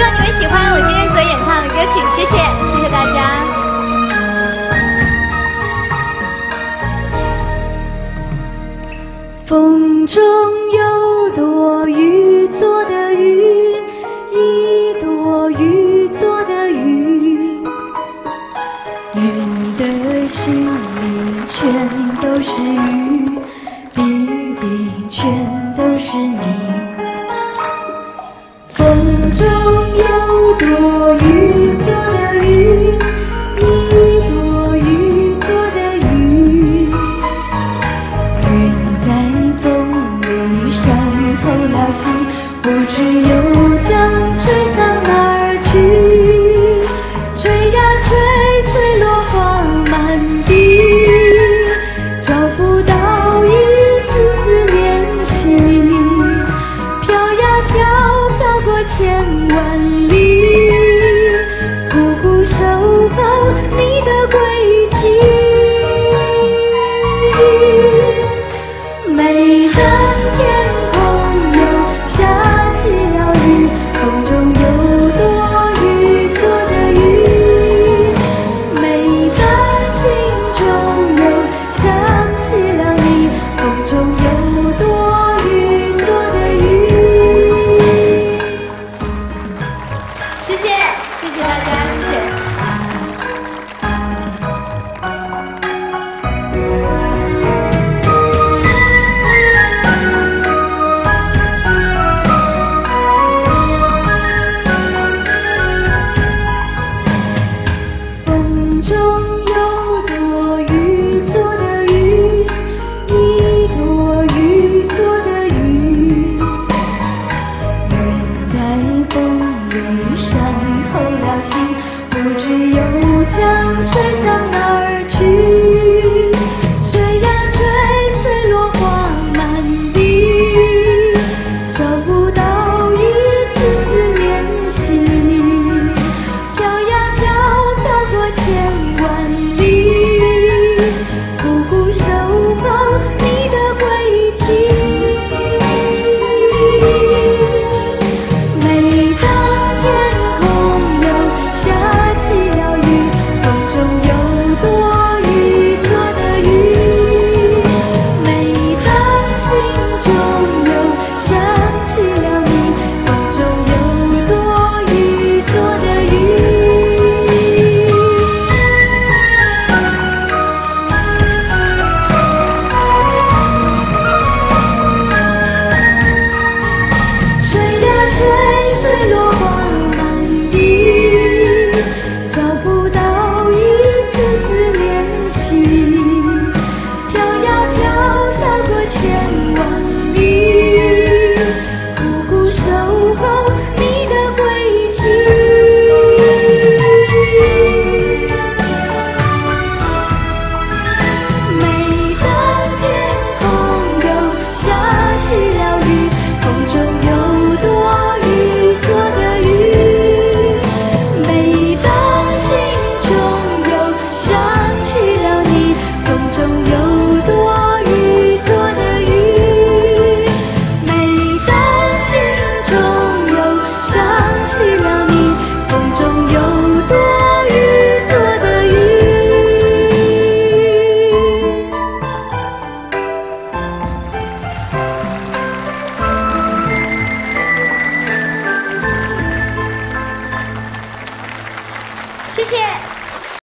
希望你们喜欢我今天所演唱的歌曲，谢谢，谢谢大家。 风中有朵雨做的云，一朵雨做的云，云的心里全都是雨，滴滴全都是你。风中有朵雨做的云，一朵雨做的云，云在风里伤透了心，不知又将吹向哪儿去。吹呀吹，吹落花满地，找不到一丝丝联系。飘呀飘，飘过千万里，苦苦守候你的归期。每当天空又下起了雨，风中有朵雨做的云，每当心中又想起了你，风中有朵雨做的云。 谢谢，谢谢大家，谢谢。 风中有朵雨做的云，一朵雨做的云，云在风里伤透了心，不知又将吹向哪儿去。吹呀吹，吹落花满地，找不到一丝丝联系。飘呀飘，飘过千万里，苦苦守候你的归期。每当天空又下起了雨，风中有朵雨做的云，每当心中又想起了你，风中有朵雨做的云。吹呀吹，吹落花满地，找不到一丝丝联系。飘呀飘，飘过千万里，苦苦守候你的归期。每当天空又下起了雨，风中有朵雨做的云，每当心中又想起了你，风中有朵雨做的云，每当心中又想起了你，风中有朵雨做的云。 谢谢。